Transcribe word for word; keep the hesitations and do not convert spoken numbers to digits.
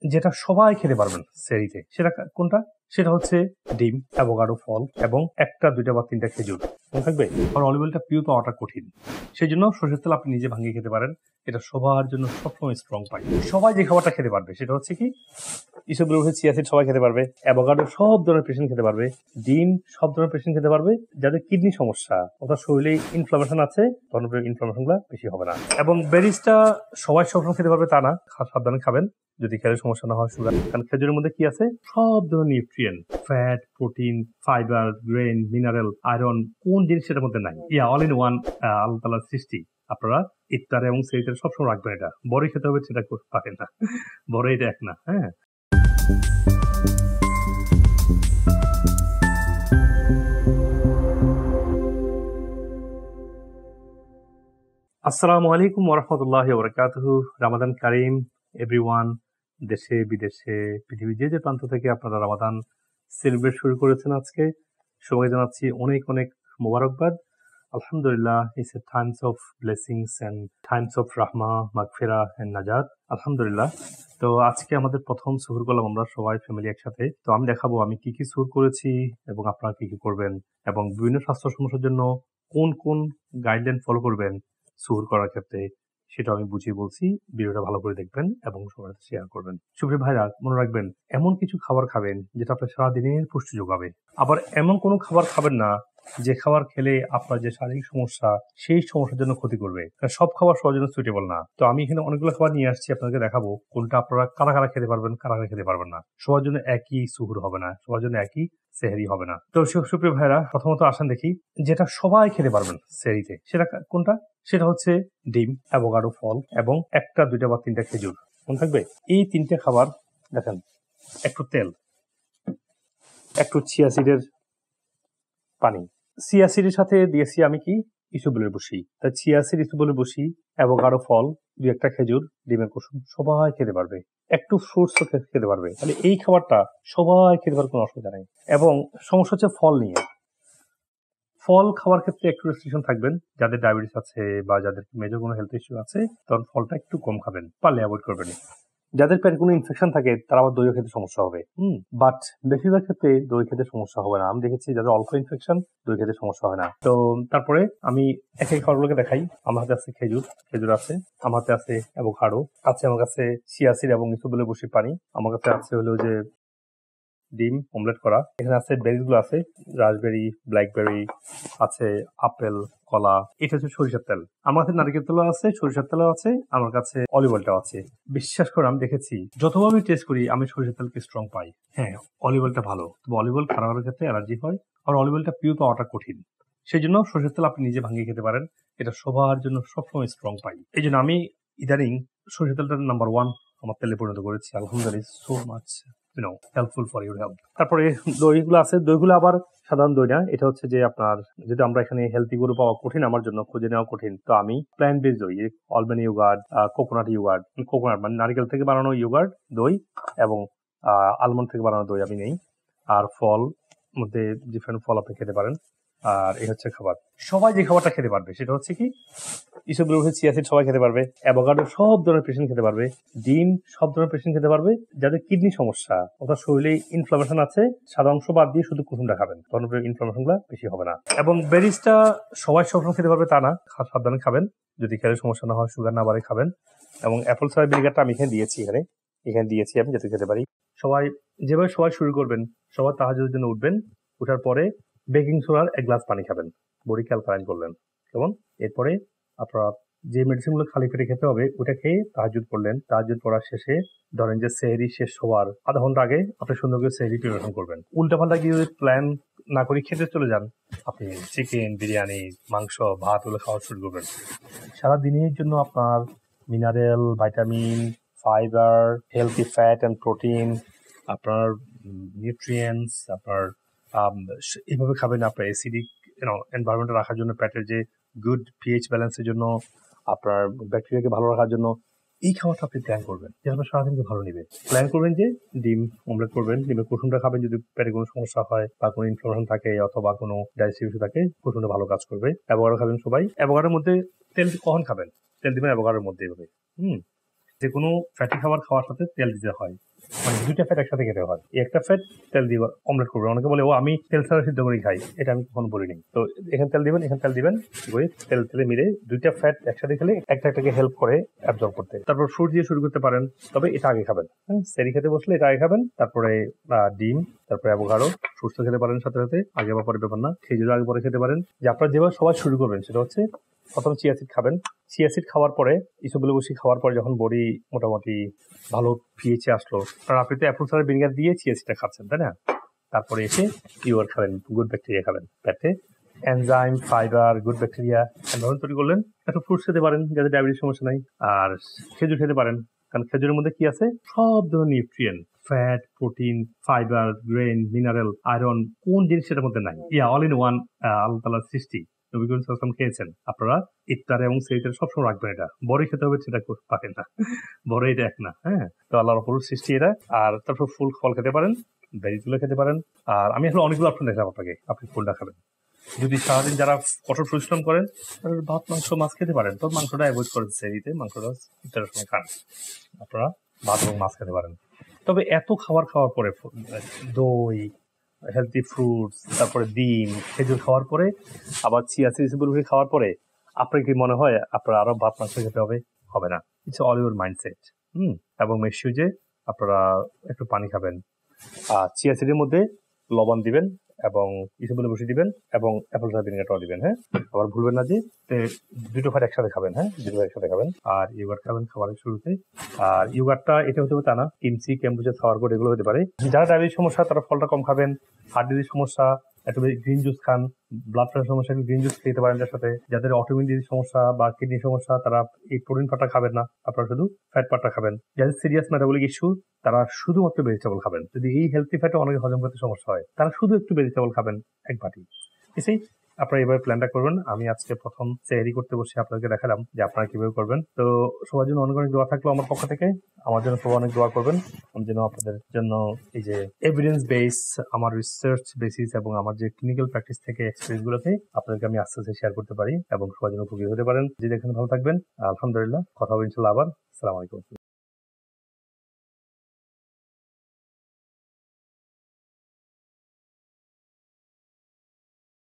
যেটা সবাই খেতে পারবেন সেরিতে, সেটা কোনটা? সেটা হচ্ছে ডিম, অ্যাভোকাডো, ফল এবং একটা দুইটা বা তিনটা খেজুর মনে থাকবে। আর অলিভ অয়েলটা পিওর পাওয়াটা কঠিন, সেই জন্য সরষের তেল আপনি নিজে ভাঙিয়ে খেতে পারেন। এটা সবার জন্য সবসময় স্ট্রং পাই। সবাই যে খাবারটা খেতে পারবে সেটা হচ্ছে কি, ইসবগুলো উঠে চিয়া সিড সবাই খেতে পারবে, অ্যাভোকাডো সব ধরনের পেশেন্ট খেতে পারবে, ডিম সব ধরনের পেশেন্ট খেতে পারবে। যাদের কিডনি সমস্যা অর্থাৎ শরীরে ইনফ্লামেশন আছে, তখন ইনফ্লামেশন গুলো বেশি হবে না। এবং বেরিজটা সবাই সবসময় খেতে পারবে তা না, সাবধানে খাবেন যদি খেলে সমস্যা না হয় সুগার। কারণ খেজুরের মধ্যে কি আছে? সব ধরনের nutrient, fat, protein, fibre, grain, mineral, iron, কোন জিনিস সেটার মধ্যে নাই? ইয়া অল ইন ওয়ান আল্লাহ তাআলার সৃষ্টি। আপনারা ইফতারে এবং সেহরিতে সবসময় রাখবেন। এটা বড়ই খেতে হবে সেটা পারেন না, বড় এটা এক না। হ্যাঁ, আসসালামু আলাইকুম ওয়া রাহমাতুল্লাহি ওয়া বারাকাতুহু। রমাদান কারীম এভরিওয়ান। দেশে বিদেশে পৃথিবীর যে যে প্রান্ত থেকে আপনারা রমাদান সেলিব্রেট শুরু করেছেন, আজকে সবাই জানাচ্ছি অনেক অনেক মোবারকবাদ। আলহামদুলিল্লাহ, it's a times of blessings and times of রাহমা, মাগফিরা এন্ড নাজাত। আলহামদুলিল্লাহ। তো আজকে আমাদের প্রথম সুহুর করলাম আমরা সবাই ফ্যামিলি একসাথে। তো আমি দেখাবো আমি কি কি সুহুর করেছি এবং আপনারা কি কি করবেন, এবং বিভিন্ন স্বাস্থ্য সমস্যার জন্য কোন কোন গাইডলাইন ফলো করবেন সুহুর করার ক্ষেত্রে, সেটা আমি বুঝিয়ে বলছি। ভিডিওটা ভালো করে দেখবেন এবং সবার সাথে শেয়ার করবেন। সুপ্রিয় ভাইরা, মনে রাখবেন এমন কিছু খাবার খাবেন যেটা আপনার সারাদিনের পুষ্টি যোগাবে। আবার এমন কোনো খাবার খাবেন না যে খাবার খেলে আপনার যে শারীরিক সমস্যা সেই সমস্যার জন্য ক্ষতি করবে। সব খাবার সবার জন্য সুইটেবল না। তো আমি এখানে অনেকগুলো খাবার নিয়ে আসছি, আপনাকে দেখাবো কোনটা আপনারা কারা কারা খেতে পারবেন, কারা কারা খেতে পারবেন না। সবার জন্য একই সুহুর হবে না, সবার জন্য একই সেহরি হবে না। তো সুপ্রিয় ভাইরা, প্রথমত আসেন দেখি যেটা সবাই খেতে পারবেন সেহরিতে, সেটা কোনটা? সেটা হচ্ছে ডিম, অ্যাভোকাডো, ফল এবং একটা দুইটা বা তিনটা খেজুর মনে থাকবে। এই তিনটে খাবার দেখেন, একটু তেল, একটু চিয়া সিডের পানি। চিয়া সিডের সাথে দিয়েছি আমি কি, ইসবগুলের বসি। তাই চিয়া সিড, ইসবগুলের বসি, অ্যাভোকাডো, ফল, দুই একটা খেজুর, ডিমের কুসুম, সবাই খেতে পারবে। একটু ফ্রুটসও খেতে পারবে। তাহলে এই খাবারটা সবাই খেতে পারবে, কোনো অসুবিধা নেই। এবং সমস্যা হচ্ছে ফল নিয়ে। ফল খাওয়ার ক্ষেত্রে একটু রেস্ট্রিকশন থাকবেন। যাদের ডায়াবেটিস আছে বা যাদের মেজর কোনো হেলথ ইস্যু আছে, তখন ফলটা একটু কম খাবেন, পারলে অ্যাভয়েড করবেন। যাদের পেটে কোনো ইনফেকশন থাকে তারা আবার দই খেতে সমস্যা হবে। হুম বাট বেশিরভাগ ক্ষেত্রে দই খেতে সমস্যা হবে না। আমি দেখেছি যাদের অল্প ইনফেকশন দই খেতে সমস্যা হয় না। তো তারপরে আমি এক এক খাবারগুলোকে দেখাই। আমার হাতে আছে খেজুর, খেজুর আছে। আমার হাতে আছে অ্যাভোকাডো আছে, আমার কাছে চিয়া সিড এবং ইসবগুলের বসি পানি। আমার কাছে আছে হলো যে ডিম অমলেট করা। এখানে আছে বেরিজ গুলো আছে, রাসবেরি, ব্ল্যাকবেরি আছে, আপেল, কলা। এটা হচ্ছে সরিষার তেল। আমার কাছে নারিকেল তেলও আছে, সরিষার তেলও আছে, আমার কাছে অলিভ অয়েলটাও আছে। বিশ্বাস করে আমি দেখেছি যতবার আমি টেস্ট করি আমি সরিষার তেলকে স্ট্রং পাই। হ্যাঁ, অলিভ অয়েলটা ভালো, তবে অলিভ অয়েল খারাপ হওয়ার ক্ষেত্রে অ্যালার্জি হয়, আর অলিভ অয়েলটা পিওর পাওয়াটা কঠিন। সেই জন্য সরিষার তেল আপনি নিজে ভাঙিয়ে খেতে পারেন। এটা সবার জন্য সবসময় স্ট্রং পাই। এই জন্য আমি ইদানিং সরিষার তেলটা নাম্বার ওয়ান আমার তেলে পরিণত করেছি। আলহামদুলিল্লাহ, so much you know helpful for your health. তারপরে দইগুলো আছে, দইগুলো আবার সাধারণ দই না, এটা হচ্ছে যে আপনার যদি আমরা এখানে হেলথি গরু পাওয়া কঠিন, আমার জন্য খুঁজে নেওয়া কঠিন, তো আমি প্ল্যান্ট বেসড দই, almond yogurt, coconut yogurt, coconut মানে নারকেল থেকে বানানো ইয়োগার্ট দই এবং আলমন্ড থেকে বানানো দই আমি নেই। আর ফল মধ্যে ডিফারেন্ট ফল আপনি খেতে পারেন। আর এই হচ্ছে খাবার সবাই যে খাবারটা খেতে পারবে সেটা হচ্ছে কি, ইসবগুলো উঠে চিয়া সিড সবাই খেতে পারবে, অ্যাভোকাডো সব ধরনের পেশেন্ট খেতে পারবে, ডিম সব ধরনের পেশেন্ট খেতে পারবে। যাদের কিডনি সমস্যা অর্থাৎ শরীরে ইনফ্লামেশন আছে, সাদা অংশ বাদ দিয়ে শুধু কুসুমটা খাবেন, তখন ইনফ্লামেশন গুলো বেশি হবে না। এবং বেরিজটা সবাই সবসময় খেতে পারবে তা না, সাবধানে খাবেন যদি খেলে সমস্যা না হয়, সুগার না বাড়ে খাবেন। এবং অ্যাপল সাইডার ভিনেগারটা আমি এখানে দিয়েছি, এখানে এখানে দিয়েছি আমি যাতে খেতে পারি। সবাই যেভাবে সবাই শুরু করবেন, সবার তাহাজ্জুদের জন্য উঠবেন, উঠার পরে বেকিং সোডার এক গ্লাস পানি খাবেন, বডি ক্যালকালাইন করলেন কেমন। এরপরে আপনারা যে মেডিসিনগুলো খালি পেটে খেতে হবে ওটা খেয়ে তাহাজ্জুদ পড়লেন। তাহাজ্জুদ পড়ার শেষে ধরেন যে সেহরি শেষ হওয়ার আধা ঘন্টা আগে আপনি সুন্দর করে সেহরি পরিবেশন করবেন। উল্টাপাল্টা গিয়ে যদি প্ল্যান না করে খেতে চলে যান, আপনি চিকেন, বিরিয়ানি, মাংস, ভাত ওগুলো খাওয়া শুরু করবেন। সারাদিনের জন্য আপনার mineral, vitamin, fibre, healthy fat and protein, আপনার নিউট্রিয়েন্টস আপনার এইভাবে খাবেন। আপনার অ্যাসিডিক এনভায়রনমেন্টে রাখার জন্য, পেটের যে গুড পিএইচ ব্যালেন্সের জন্য, আপনার ব্যাকটেরিয়াকে ভালো রাখার জন্য এই খাবারটা আপনি প্ল্যান করবেন যে আপনার সারাদিনকে ভালো নেবে। প্ল্যান করবেন যে ডিম অমলেট করবেন, ডিমের কুসুমটা খাবেন যদি পেটে কোনো সমস্যা হয় বা কোনো ইনফ্লামেশন থাকে অথবা কোনো ডাইজেস্টিভ ইস্যু থাকে, কুসুমটা ভালো কাজ করবে। অ্যাভোকাডো খাবেন সবাই। অ্যাভোকাডোর মধ্যে তেল কখন খাবেন? তেল দিবেন অ্যাভোকাডোর মধ্যে এভাবে। হুম যে কোনো ফ্যাটি খাবার খাওয়ার সাথে তেল দিতে হয়, মানে দুইটা ফ্যাট একসাথে খেতে হয়। একটা ফ্যাট তেল দিয়ে অমলেট করবেন। অনেকে বলে ও আমি তেল ছাড়া সিদ্ধ করে খাই, এটা আমি কখনো বলিনি। তো এখানে তেল দিবেন, এখানে তেল দিবেন, তেল তেলে মিলে দুইটা ফ্যাট একসাথে খেলে একটা একটাকে হেল্প করে অ্যাবজর্ব করতে। তারপর ফ্রুট দিয়ে শুরু করতে পারেন, তবে এটা আগে খাবেন। হ্যাঁ, সেরি খেতে বসলে এটা আগে খাবেন, তারপরে ডিম, তারপরে অ্যাভোকাডো, ফ্রুটস খেতে পারেন সাথে সাথে, আগে বা পরে ব্যাপার না। খেজুর আগে পরে খেতে পারেন। যে আপনারা যেভাবে সবাই শুরু করবেন সেটা হচ্ছে প্রথম চিয়া সিড খাবেন। চিয়া সিড খাওয়ার পরে ইসবগুলো বসে খাওয়ার পরে যখন বডি মোটামুটি ভালো পিএইচে আসলো, কারণ আপনি তো অ্যাপ্পল সাইডার ভিনেগার দিয়ে চিয়া সিডটা খাচ্ছেন, তাই না? তারপরে এসে ইউআর খাবেন, গুড ব্যাকটেরিয়া খাবেন। পেটে এনজাইম, ফাইবার, গুড ব্যাকটেরিয়া ধরুন তৈরি করলেন। একটু ফ্রুটস খেতে পারেন যাদের ডায়াবেটিস সমস্যা নাই, আর খেজুর খেতে পারেন, কারণ খেজুরের মধ্যে কি আছে? সব ধরনের nutrient, fat, protein, fibre, grain, mineral, iron, কোন জিনিস সেটার মধ্যে নাই? ইয়া অল ইন ওয়ান, আল্লাহ তাআলার সৃষ্টি। নবী করিম সাল্লাল্লাহু আলাইহি ওয়াসাল্লাম খেয়েছেন। আপনারা ইফতারে এবং সেহরিতে সবসময় রাখবেন এটা। বড়ই খেতে হবে সেটা পারেন না, বড় এটা এক না। হ্যাঁ, তো আল্লাহর অপরূপ সৃষ্টি এটা। আর তারপর ফুল ফল খেতে পারেন, ভেজিটেবল খেতে পারেন। আর আমি আসলে অনেকগুলো অপশন দেখলাম আপনাকে, আপনি কোনটা খাবেন। যদি সারাদিন যারা কঠোর পরিশ্রম করেন ভাত, মাংস, মাছ খেতে পারেন, তো মাংসটা অ্যাভয়েড করেন। সেহরিতে মাংসটা ইফতারের সময় খান, আপনারা ভাত এবং মাছ খেতে পারেন। তবে এত খাবার খাওয়ার পরে দই, হেলদি ফ্রুটস, তারপরে ডিম, খেজুর খাওয়ার পরে আবার চিয়া সিডস খাওয়ার পরে আপনার কি মনে হয় আপনার আরো ভাত মাংস খেতে হবে? হবে না। It's all your mindset. Hmm এবং মেক শিওর যে আপনারা একটু পানি খাবেন। আর চিয়া সিডের মধ্যে লবণ দিবেন এবং ইসবগুলো বসে দিবেন এবং অ্যাপল সাইডার ভিনেগারটাও দিবেন। হ্যাঁ, আবার ভুলবেন না যে দুটো ফ্যাট একসাথে খাবেন। হ্যাঁ, দুটো ফ্যাট একসাথে খাবেন। আর ইয়োগার্ট খাবেন খাবারের শুরুতে। আর ইয়োগার্টটা এটা হতে হবে তা না, কিমচি, কম্বুচা, সাওয়ারগোট এগুলো হতে পারে। যারা ডায়াবেটিস সমস্যা তারা ফলটা কম খাবেন। হার্ট ডিজিজ সমস্যা একটু গ্রিন জুস খান। ব্লাড প্রেশার সমস্যা গ্রিন জুস খেতে পারেন তার সাথে। যাদের অটোইমিউন ডিজিজ সমস্যা বা কিডনি সমস্যা তারা এই প্রোটিন পাটটা খাবেন না, আপনারা শুধু ফ্যাট পাটটা খাবেন। যাদের সিরিয়াস মেটাবলিক ইস্যু তারা শুধুমাত্র ভেজিটেবল খাবেন। যদি এই হেলথি ফ্যাটে অনেক হজম করতে সমস্যা হয় তারা শুধু একটু ভেজিটেবল খাবেন এক বাটি। এসেই আপনারা এইভাবে প্ল্যানটা করবেন। আমি আজকে প্রথম সেহরি করতে বসে আপনাদেরকে দেখালাম যে আপনারা কিভাবে করবেন। তো সবার জন্য অনেক অনেক দোয়া থাকলো আমার পক্ষ থেকে। আমার জন্য সবাই অনেক দোয়া করবেন। আমি যেন আপনাদের জন্য এই যে এভিডেন্স বেস, আমার রিসার্চ বেসিস এবং আমার যে ক্লিনিক্যাল প্র্যাকটিস থেকে এক্সপিরিয়েন্স গুলোকে আপনাদেরকে আমি আস্তে আস্তে শেয়ার করতে পারি এবং সবার জন্য উপকৃত হতে পারেন। যদি এখানে ভালো থাকবেন, আলহামদুলিল্লাহ। কথা হবে ইনশাআল্লাহ আবার। আসসালামু আলাইকুম।